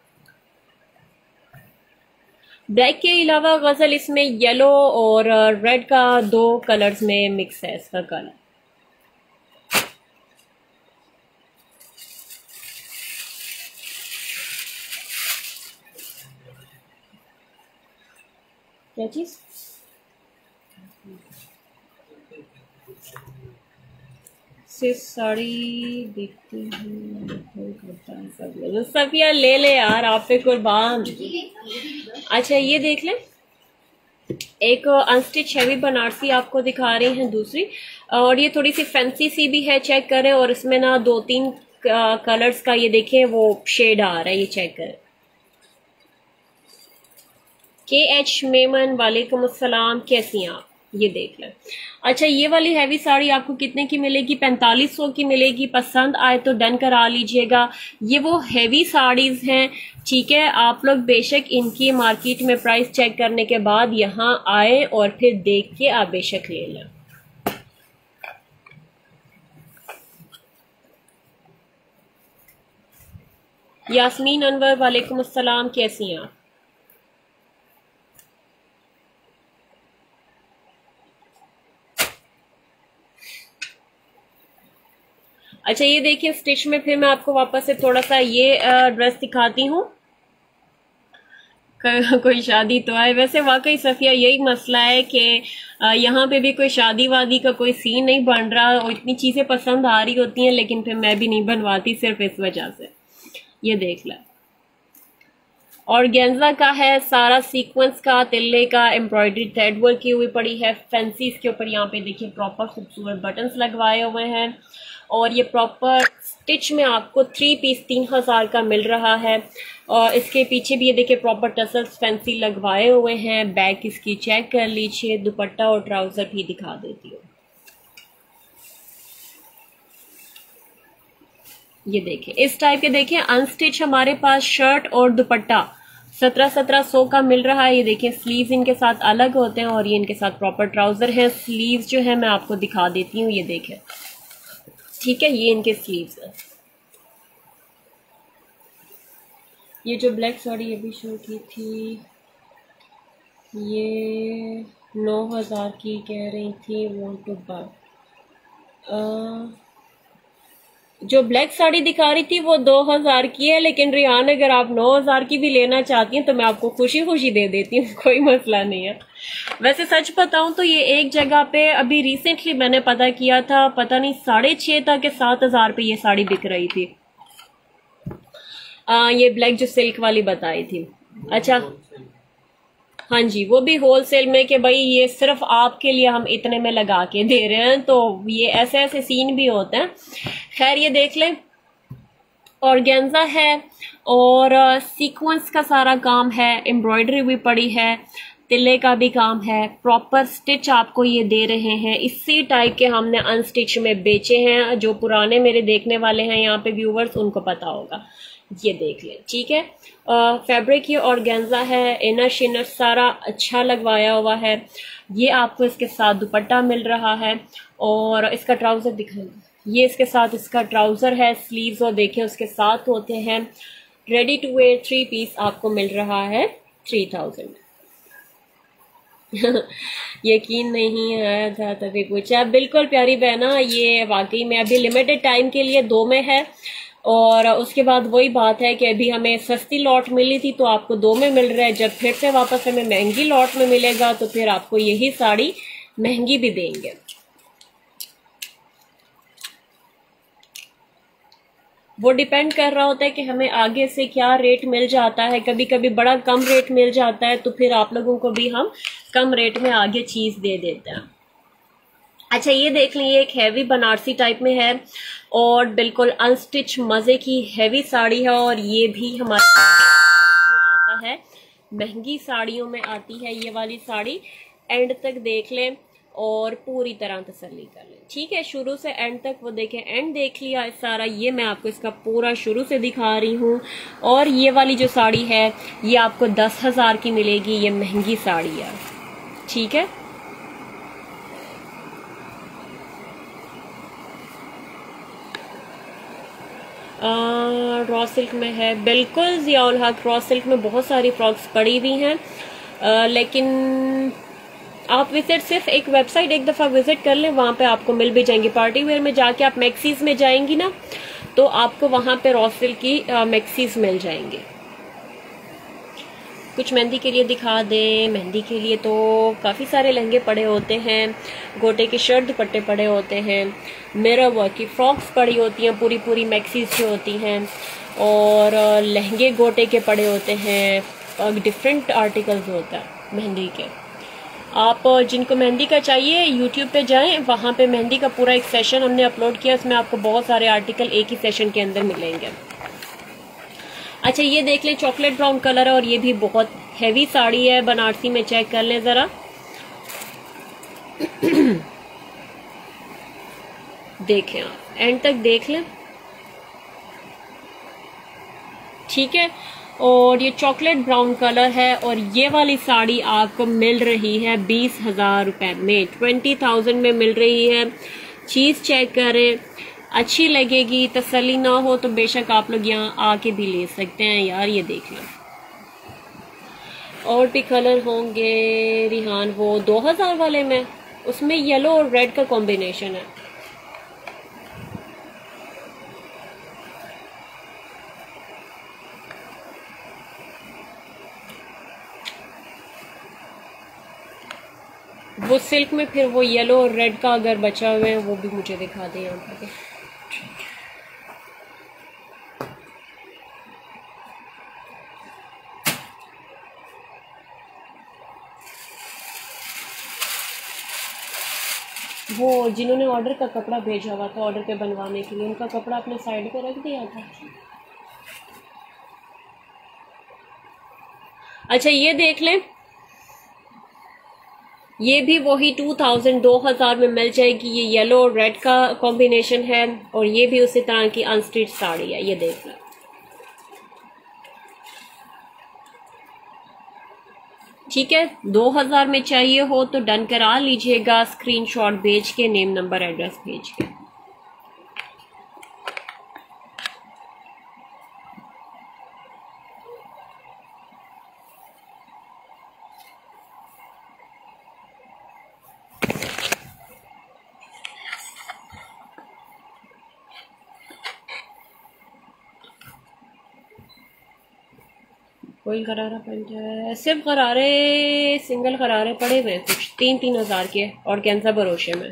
ब्लैक के अलावा गजल इसमें येलो और रेड का 2 कलर्स में मिक्स है इसका कलर। क्या चीज? सिर्फ साड़ी देखती हूँ, सफिया ले ले यार, आप पे कुर्बान। अच्छा ये देख लें, एक अनस्टिच हैवी बनारसी आपको दिखा रही हैं दूसरी, और ये थोड़ी सी फैंसी सी भी है, चेक करें। और इसमें ना 2-3 कलर्स का ये देखें वो शेड आ रहा है, ये चेक करें। KH मेमन, वालेकुम अस्सलाम, कैसी हैं आप? ये देख लें। अच्छा ये वाली हैवी साड़ी आपको कितने की मिलेगी? 4500 की मिलेगी। पसंद आए तो डन करा लीजिएगा। ये वो हैवी साड़ीज हैं, ठीक है। आप लोग बेशक इनकी मार्केट में प्राइस चेक करने के बाद यहाँ आए और फिर देख के आप बेशक ले लें। यास्मीन अनवर, वालेकुम अस्सलाम, कैसी हैं आप? अच्छा ये देखिए स्टिच में, फिर मैं आपको वापस से थोड़ा सा ये ड्रेस दिखाती हूँ। कोई शादी तो है, वैसे वाकई सफिया यही मसला है कि यहाँ पे भी कोई शादी वादी का कोई सीन नहीं बन रहा, और इतनी चीजें पसंद आ रही होती हैं लेकिन फिर मैं भी नहीं बनवाती, सिर्फ इस वजह से। ये देख ले, और गेंजा का है, सारा सीक्वेंस का, तिल्ले का, एम्ब्रॉयडरी थ्रेड वर्क की हुई पड़ी है, फैंसी। इसके ऊपर यहाँ पे देखिए प्रॉपर खूबसूरत बटन्स लगवाए हुए हैं, और ये प्रॉपर स्टिच में आपको 3 पीस 3000 का मिल रहा है। और इसके पीछे भी ये देखिए प्रॉपर टसल्स फैंसी लगवाए हुए हैं। बैक इसकी चेक कर लीजिए, दुपट्टा और ट्राउजर भी दिखा देती हूँ। ये देखिए इस टाइप के, देखिए अनस्टिच हमारे पास शर्ट और दुपट्टा 1700 का मिल रहा है। ये देखिए स्लीव्स इनके साथ अलग होते हैं, और ये इनके साथ प्रॉपर ट्राउजर है। स्लीव्स जो है मैं आपको दिखा देती हूँ, ये देखें, ठीक है, ये इनके स्लीव्स है। ये जो ब्लैक साड़ी अभी शो की थी, ये 9000 की कह रही थी, वांट टू बाय। जो ब्लैक साड़ी दिखा रही थी वो 2000 की है, लेकिन रियान अगर आप 9000 की भी लेना चाहती हैं तो मैं आपको खुशी खुशी दे देती हूँ, कोई मसला नहीं है। वैसे सच बताऊं तो ये एक जगह पे अभी रिसेंटली मैंने पता किया था, पता नहीं 6,500 तक 7,000 पे ये साड़ी बिक रही थी। ये ब्लैक जो सिल्क वाली बताई थी। अच्छा हाँ जी, वो भी होलसेल में, कि भाई ये सिर्फ आपके लिए हम इतने में लगा के दे रहे हैं, तो ये ऐसे ऐसे सीन भी होते हैं। खैर ये देख लें, ऑर्गेन्जा है और सीक्वेंस का सारा काम है, एम्ब्रॉयडरी भी पड़ी है, तिल्ले का भी काम है, प्रॉपर स्टिच आपको ये दे रहे हैं। इसी टाइप के हमने अनस्टिच में बेचे हैं, जो पुराने मेरे देखने वाले हैं यहाँ पे व्यूवर्स, उनको पता होगा। ये देख लें, ठीक है। फैब्रिक ये ऑर्गेन्जा है, इनर शिनर सारा अच्छा लगवाया हुआ है। ये आपको इसके साथ दुपट्टा मिल रहा है, और इसका ट्राउजर दिखाएंगे, ये इसके साथ इसका ट्राउजर है, स्लीव्स और देखें उसके साथ होते हैं। रेडी टू वेयर 3 पीस आपको मिल रहा है 3000। यकीन नहीं आया था तभी पूछा। बिल्कुल प्यारी बहना, ये वाकई में अभी लिमिटेड टाइम के लिए 2 में है, और उसके बाद वही बात है कि अभी हमें सस्ती लॉट मिली थी तो आपको 2 में मिल रहा है। जब फिर से वापस हमें महंगी लॉट में मिलेगा तो फिर आपको यही साड़ी महंगी भी देंगे। वो डिपेंड कर रहा होता है कि हमें आगे से क्या रेट मिल जाता है। कभी कभी बड़ा कम रेट मिल जाता है तो फिर आप लोगों को भी हम कम रेट में आगे चीज दे देते हैं। अच्छा ये देख लीजिए, एक हैवी बनारसी टाइप में है और बिल्कुल अनस्टिच मजे की हैवी साड़ी है, और ये भी हमारे आता है, महंगी साड़ियों में आती है ये वाली साड़ी। एंड तक देख लें और पूरी तरह तसल्ली कर लें, ठीक है। शुरू से एंड तक वो देखें। एंड देख लिया सारा, ये मैं आपको इसका पूरा शुरू से दिखा रही हूँ। और ये वाली जो साड़ी है ये आपको 10,000 की मिलेगी, ये महंगी साड़ी है, ठीक है। रॉ सिल्क में है, बिल्कुल ज़ियाउल हक, रॉ सिल्क में बहुत सारी फ्रॉक्स पड़ी हुई हैं, लेकिन आप विजिट सिर्फ एक वेबसाइट एक दफ़ा विजिट कर लें, वहाँ पे आपको मिल भी जाएंगी। पार्टी वेयर में जाके आप मैक्सीज में जाएंगी ना, तो आपको वहाँ पे रॉ सिल्क की मैक्सीज मिल जाएंगी। कुछ मेहंदी के लिए दिखा दें। मेहंदी के लिए तो काफ़ी सारे लहंगे पड़े होते हैं, गोटे के शर्ट दुपट्टे पड़े होते हैं, मिरर वर्क की फ्रॉक्स पड़ी होती हैं, पूरी पूरी मैक्सीज जो होती हैं, और लहंगे गोटे के पड़े होते हैं, डिफरेंट आर्टिकल्स होता है मेहंदी के। आप जिनको मेहंदी का चाहिए यूट्यूब पे जाएं, वहाँ पे मेहंदी का पूरा एक सेशन हमने अपलोड किया, उसमें आपको बहुत सारे आर्टिकल एक ही सेशन के अंदर मिलेंगे। अच्छा ये देख लें, चॉकलेट ब्राउन कलर है और ये भी बहुत हैवी साड़ी है, बनारसी में चेक कर लें ज़रा। देखें आप एंड तक देख लें, ठीक है। और ये चॉकलेट ब्राउन कलर है और ये वाली साड़ी आपको मिल रही है 20,000 रुपए में, 20,000 में मिल रही है। चीज़ चेक करें, अच्छी लगेगी, तसल्ली ना हो तो बेशक आप लोग यहाँ आके भी ले सकते हैं यार। ये देख लें, और भी कलर होंगे रिहान, वो 2000 वाले में, उसमें येलो और रेड का कॉम्बिनेशन है। वो सिल्क में फिर वो येलो और रेड का अगर बचा हुआ है वो भी मुझे दिखा दें यहाँ पर। वो जिन्होंने ऑर्डर का कपड़ा भेजा हुआ था ऑर्डर पे बनवाने के लिए, उनका कपड़ा अपने साइड पे रख दिया था। अच्छा ये देख लें, ये भी वही 2000 में मिल जाएगी। ये येलो और रेड का कॉम्बिनेशन है और ये भी उसी तरह की अनस्टिच साड़ी है। ये देख लें, ठीक है। 2000 में चाहिए हो तो डन करा लीजिएगा, स्क्रीनशॉट भेज के, नेम नंबर एड्रेस भेज के। कोई गरारा पेंट है, सिर्फ गरारे, सिंगल गरारे पड़े हुए कुछ 3,000 के और कैंसा भरोसे में।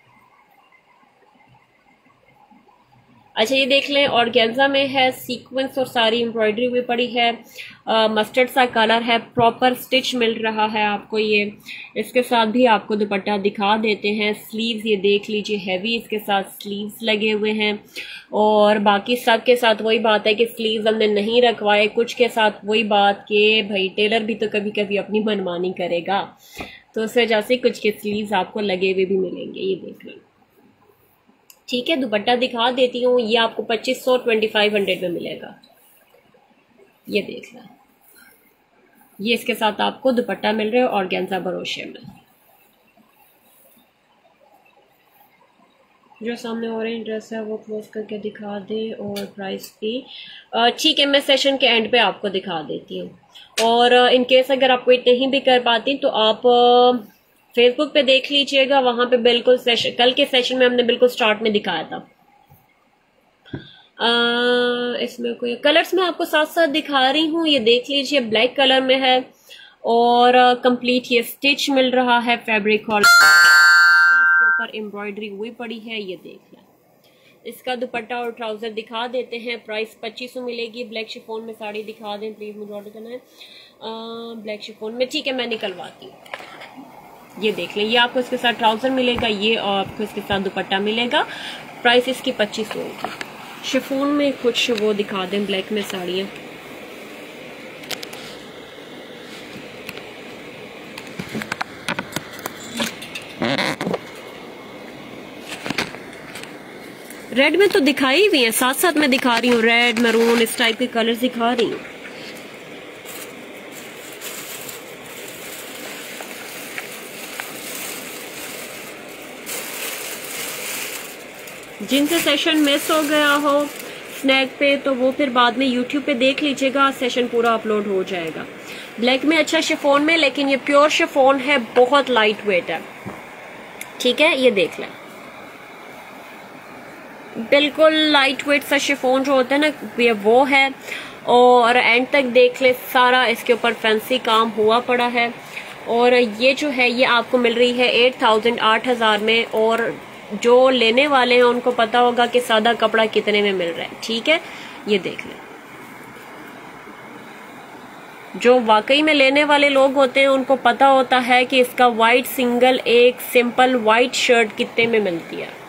अच्छा ये देख लें, ऑर्गेन्जा में है, सीक्वेंस और सारी एम्ब्रॉयडरी हुई पड़ी है, मस्टर्ड सा कलर है, प्रॉपर स्टिच मिल रहा है आपको। ये इसके साथ भी आपको दुपट्टा दिखा देते हैं। स्लीव्स ये देख लीजिए, हैवी इसके साथ स्लीव्स लगे हुए हैं। और बाकी सब के साथ वही बात है कि स्लीव्स हमने नहीं रखवाए, कुछ के साथ वही बात कि भाई टेलर भी तो कभी कभी अपनी मनमानी करेगा, तो उस वजह से कुछ के स्लीव्स आपको लगे हुए भी मिलेंगे। ये देख लें, ठीक है। दुपट्टा दिखा देती हूँ, ये आपको 2500 2500 में मिलेगा। ये देख लें, ये इसके साथ आपको दुपट्टा मिल रहा है ऑर्गेन्जा भरोसे में। जो सामने ऑरेंज ड्रेस है वो क्लोज करके दिखा दे और प्राइस भी ठीक है, मैं सेशन के एंड पे आपको दिखा देती हूँ। और इन केस अगर आप वेट नहीं भी कर पाती तो आप फेसबुक पे देख लीजिएगा, वहां पे बिल्कुल सेशन, कल के सेशन में हमने बिल्कुल स्टार्ट में दिखाया था। इसमें कोई कलर्स मैं आपको साथ साथ दिखा रही हूँ। ये देख लीजिए, ब्लैक कलर में है और कंप्लीट ये स्टिच मिल रहा है, फैब्रिक और इसके ऊपर एम्ब्रॉयडरी हुई पड़ी है। ये देख लें, इसका दुपट्टा और ट्राउजर दिखा देते हैं। प्राइस 2500 मिलेगी। ब्लैक शिफॉन में साड़ी दिखा दें प्लीज, मुझे ऑर्डर करना है ब्लैक शिफॉन में, ठीक है मैं निकलवाती हूँ। ये देख लें, ये आपको इसके साथ ट्राउजर मिलेगा, ये आपको इसके साथ दुपट्टा मिलेगा। प्राइस इसकी 2500 होगी। शिफॉन में कुछ वो दिखा दें ब्लैक में साड़ियाँ। रेड में तो दिखाई हुई है, साथ साथ मैं दिखा रही हूँ, रेड मैरून इस टाइप के कलर्स दिखा रही हूँ। जिनसे सेशन मिस हो गया हो स्नैक पे तो वो फिर बाद में यूट्यूब पे देख लीजिएगा, सेशन पूरा अपलोड हो जाएगा। ब्लैक में अच्छा शिफॉन में, लेकिन ये प्योर शिफॉन है, बहुत लाइट वेट है। ठीक है, ये देख लें, बिल्कुल लाइट वेट सा शिफॉन जो होता है ना, ये वो है। और एंड तक देख ले, सारा इसके ऊपर फैंसी काम हुआ पड़ा है। और ये जो है ये आपको मिल रही है 8,000 में। और जो लेने वाले हैं उनको पता होगा कि सादा कपड़ा कितने में मिल रहा है। ठीक है, ये देख लें, जो वाकई में लेने वाले लोग होते हैं उनको पता होता है कि इसका वाइट सिंगल एक सिंपल वाइट शर्ट कितने में मिलती है।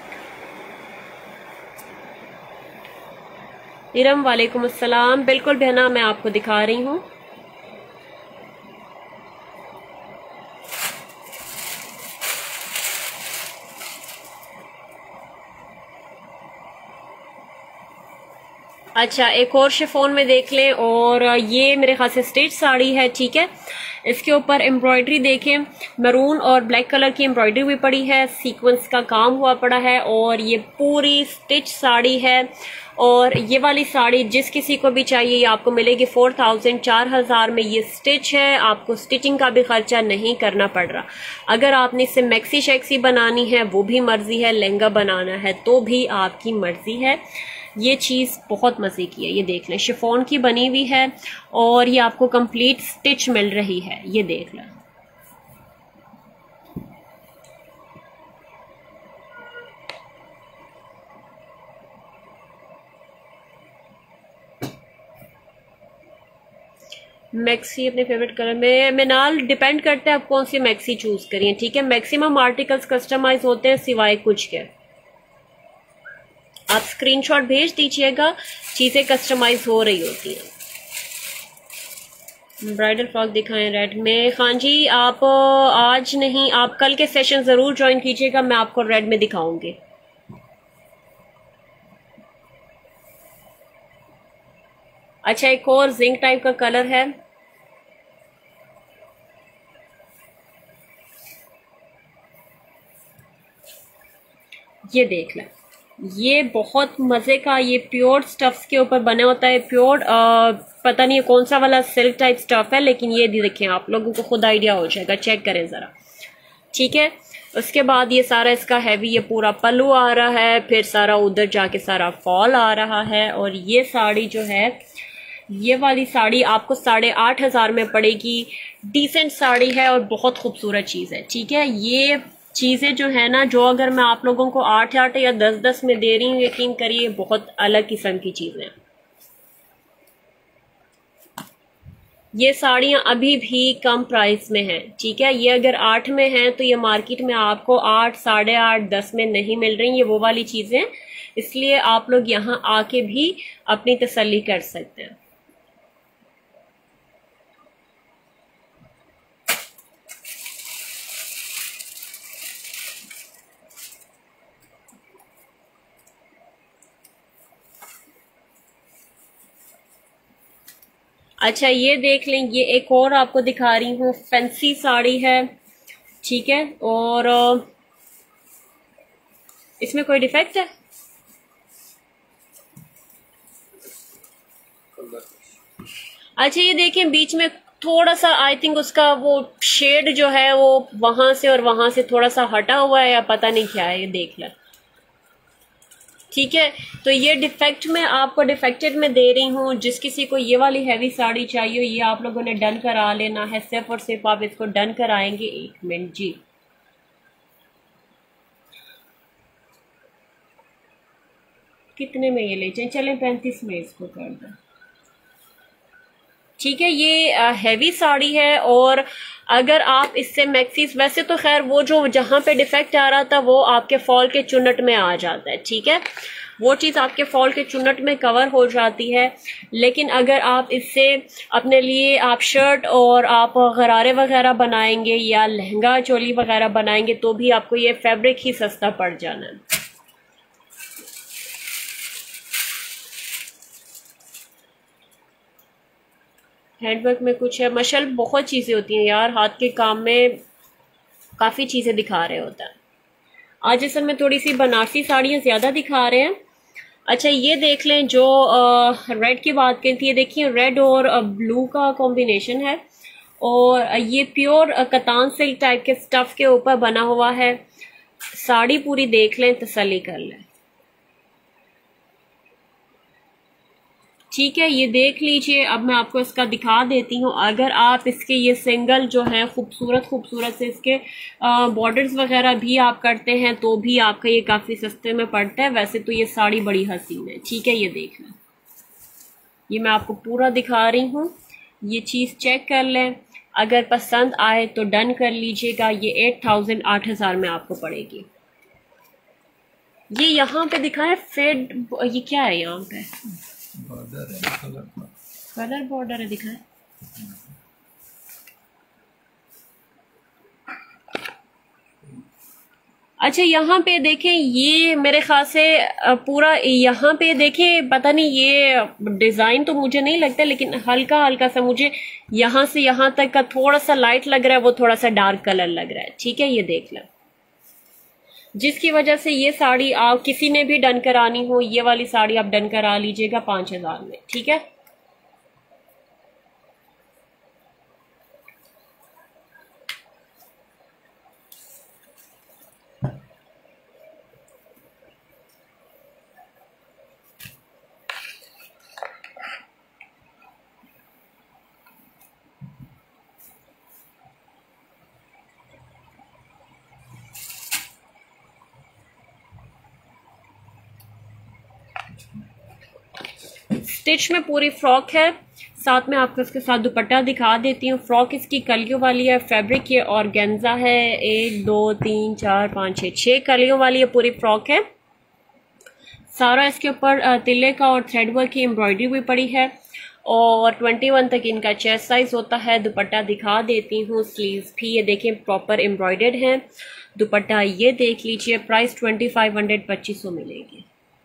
इरम वालेकुम अस्सलाम, बिल्कुल बहना मैं आपको दिखा रही हूँ। अच्छा, एक और शिफॉन में देख लें, और ये मेरे ख्याल से स्टिच साड़ी है। ठीक है, इसके ऊपर एम्ब्रॉयडरी देखें, मैरून और ब्लैक कलर की एम्ब्रॉयडरी भी पड़ी है, सीक्वेंस का काम हुआ पड़ा है, और ये पूरी स्टिच साड़ी है। और ये वाली साड़ी जिस किसी को भी चाहिए ये आपको मिलेगी 4,000 में। ये स्टिच है, आपको स्टिचिंग का भी खर्चा नहीं करना पड़ रहा। अगर आपने इससे मैक्सी शैक्सी बनानी है वो भी मर्जी है, लहंगा बनाना है तो भी आपकी मर्जी है। ये चीज़ बहुत मज़े की है, ये देख लें, शिफॉन की बनी हुई है और ये आपको कंप्लीट स्टिच मिल रही है, ये देख लें। मैक्सी अपने फेवरेट कलर में, मिनाल डिपेंड करता है आप कौन सी मैक्सी चूज करिए। ठीक है, मैक्सिमम आर्टिकल्स कस्टमाइज होते हैं सिवाय कुछ के। आप स्क्रीनशॉट भेज दीजिएगा, चीजें कस्टमाइज हो रही होती हैं। ब्राइडल फ्रॉक दिखाएं रेड में। हाँ जी, आप आज नहीं, आप कल के सेशन जरूर ज्वाइन कीजिएगा, मैं आपको रेड में दिखाऊंगी। अच्छा, एक और जिंक टाइप का कलर है, ये देख लें, ये बहुत मजे का, ये प्योर स्टफ्स के ऊपर बने होता है, प्योर पता नहीं कौन सा वाला सिल्क टाइप स्टफ है, लेकिन ये देखें, आप लोगों को खुद आइडिया हो जाएगा, चेक करें जरा। ठीक है, उसके बाद ये सारा इसका हैवी, ये पूरा पल्लू आ रहा है, फिर सारा उधर जाके सारा फॉल आ रहा है। और ये साड़ी जो है, ये वाली साड़ी आपको 8,500 में पड़ेगी। डिसेंट साड़ी है और बहुत खूबसूरत चीज़ है। ठीक है, ये चीज़ें जो है ना, जो अगर मैं आप लोगों को 8-8 या 10-10 में दे रही हूँ, यकीन करिए बहुत अलग किस्म की चीज़ें। ये साड़ियाँ अभी भी कम प्राइस में हैं। ठीक है, ये अगर 8 में हैं तो ये मार्केट में आपको 8, 8.5, 10 में नहीं मिल रही ये वो वाली चीज़ें, इसलिए आप लोग यहाँ आके भी अपनी तसल्ली कर सकते हैं। अच्छा, ये देख लें, ये एक और आपको दिखा रही हूँ, फैंसी साड़ी है। ठीक है, और इसमें कोई डिफेक्ट है? अच्छा, ये देखें, बीच में थोड़ा सा आई थिंक उसका वो शेड जो है वो वहां से और वहां से थोड़ा सा हटा हुआ है, या पता नहीं क्या है, ये देख लें। ठीक है, तो ये डिफेक्ट में आपको डिफेक्टेड में दे रही हूँ। जिस किसी को ये वाली हैवी साड़ी चाहिए, ये आप लोगों ने डन करा लेना है, सिर्फ और सिर्फ आप इसको डन कराएंगे। 1 मिनट जी, कितने में ये ले जाए? चलें 35 में इसको कर दें। ठीक है, ये हैवी साड़ी है, और अगर आप इससे मैक्सीज, वैसे तो खैर वो जो जहां पे डिफेक्ट आ रहा था वो आपके फॉल के चुन्नट में आ जाता है। ठीक है, वो चीज़ आपके फॉल के चुन्नट में कवर हो जाती है। लेकिन अगर आप इससे अपने लिए आप शर्ट और आप गरारे वगैरह बनाएंगे या लहंगा चोली वगैरह बनाएंगे तो भी आपको ये फैब्रिक ही सस्ता पड़ जाना है। हैंडवर्क में कुछ है, माशाल्लाह बहुत चीज़ें होती हैं यार, हाथ के काम में काफ़ी चीज़ें दिखा रहे होता है। आज असल में थोड़ी सी बनारसी साड़ियाँ ज़्यादा दिखा रहे हैं। अच्छा ये देख लें, जो रेड की बात करी थी, ये देखिए रेड और ब्लू का कॉम्बिनेशन है, और ये प्योर कतान सिल्क टाइप के स्टफ के ऊपर बना हुआ है। साड़ी पूरी देख लें, तसल्ली कर लें, ठीक है। ये देख लीजिए। अब मैं आपको इसका दिखा देती हूँ। अगर आप इसके ये सिंगल जो है खूबसूरत खूबसूरत से इसके बॉर्डर्स वगैरह भी आप करते हैं तो भी आपका ये काफ़ी सस्ते में पड़ता है। वैसे तो ये साड़ी बड़ी हसीन है, ठीक है। ये देख लें, ये मैं आपको पूरा दिखा रही हूँ, ये चीज़ चेक कर लें। अगर पसंद आए तो डन कर लीजिएगा। ये 8,000 में आपको पड़ेगी। ये यहाँ पे दिखा है फेड, ये क्या है यहाँ पे? बॉर्डर है, कलर बॉर्डर है, दिखा है। अच्छा यहाँ पे देखें, ये मेरे ख्याल से पूरा यहाँ पे देखें, पता नहीं ये डिज़ाइन तो मुझे नहीं लगता, लेकिन हल्का हल्का सा मुझे यहाँ से यहाँ तक का थोड़ा सा लाइट लग रहा है, वो थोड़ा सा डार्क कलर लग रहा है, ठीक है। ये देख लें, जिसकी वजह से ये साड़ी आप किसी ने भी डन करानी हो, ये वाली साड़ी आप डन करा लीजिएगा 5,000 में, ठीक है। स्टिच में पूरी फ्रॉक है, साथ में आपको इसके साथ दुपट्टा दिखा देती हूँ। फ्रॉक इसकी कलियों वाली है, फैब्रिक ये ऑर्गेन्जा है। 1 2 3 4 5 6 6 कलियों वाली ये पूरी फ्रॉक है। सारा इसके ऊपर तिल्ले का और थ्रेड वर्क की एम्ब्रॉयडरी भी पड़ी है, और 21 तक इनका चेस्ट साइज होता है। दुपट्टा दिखा देती हूँ, स्लीव्स भी ये देखें प्रॉपर एम्ब्रॉयडर्ड है। दुपट्टा ये देख लीजिए, प्राइस 2500 2500 मिलेगी।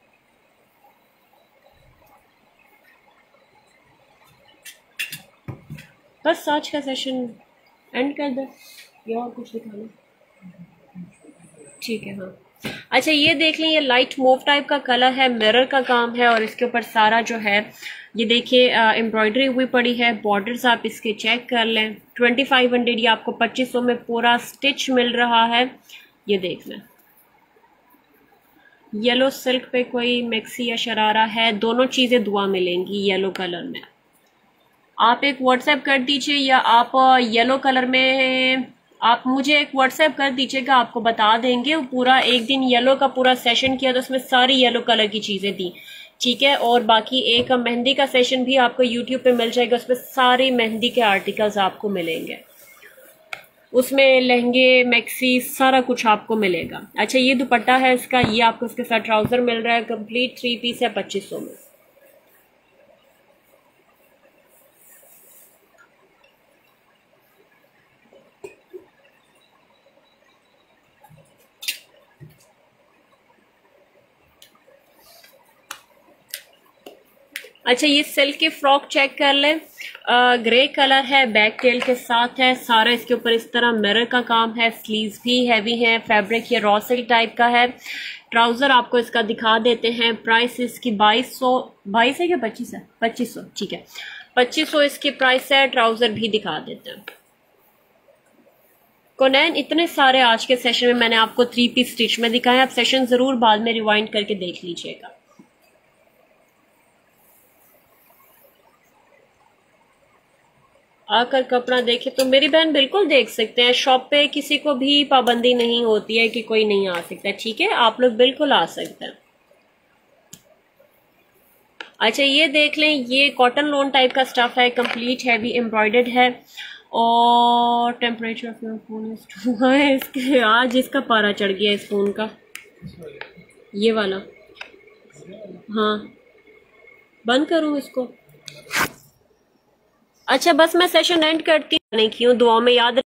बस आज का सेशन एंड कर दे, या और कुछ दिखाना? ठीक है, हाँ। अच्छा ये देख लें, ये लाइट मूव टाइप का कलर है, मिरर का काम है, और इसके ऊपर सारा जो है ये देखिए एम्ब्रॉयडरी हुई पड़ी है। बॉर्डर्स आप इसके चेक कर लें। 2500 ये आपको 2500 में पूरा स्टिच मिल रहा है। ये देख लें, येलो सिल्क पे कोई मिक्सी या शरारा है, दोनों चीज़ें दुआ मिलेंगी येलो कलर में। आप एक व्हाट्सएप कर दीजिए, या आप येलो कलर में आप मुझे एक व्हाट्सएप कर दीजिएगा, आपको बता देंगे। पूरा एक दिन येलो का पूरा सेशन किया तो उसमें सारी येलो कलर की चीज़ें थी, ठीक है। और बाकी एक मेहंदी का सेशन भी आपको यूट्यूब पे मिल जाएगा, उसमें सारी मेहंदी के आर्टिकल्स आपको मिलेंगे, उसमें लहंगे मैक्सी सारा कुछ आपको मिलेगा। अच्छा ये दुपट्टा है इसका, ये आपको इसके साथ ट्राउज़र मिल रहा है, कंप्लीट 3 पीस है 2500 में। अच्छा ये सिल्क की फ्रॉक चेक कर लें, ग्रे कलर है, बैक टेल के साथ है। सारा इसके ऊपर इस तरह मिरर का काम है, स्लीव्स भी हैवी है, फैब्रिक ये रॉ सिल्क टाइप का है। ट्राउज़र आपको इसका दिखा देते हैं, प्राइस इसकी 22 है क्या 25 है? 2500, ठीक है, 2500 इसकी प्राइस है। ट्राउज़र भी दिखा देते हैं। कोनैन इतने सारे आज के सेशन में मैंने आपको 3 पीस स्टिच में दिखाए, आप सेशन ज़रूर बाद में रिवाइंड करके देख लीजिएगा। आकर कपड़ा देखे तो मेरी बहन बिल्कुल देख सकते हैं, शॉप पे किसी को भी पाबंदी नहीं होती है कि कोई नहीं आ सकता, ठीक है, आप लोग बिल्कुल आ सकते हैं। अच्छा ये देख लें, ये कॉटन लोन टाइप का स्टफ है, कंप्लीट हैवी एम्ब्रॉयडर्ड है, और टेम्परेचर फोन हुआ है इसके, आज इसका पारा चढ़ गया इस फोन का, ये वाला। हाँ बंद करूँ इसको? अच्छा बस मैं सेशन एंड करती हूँ, नहीं क्यों, दुआ में याद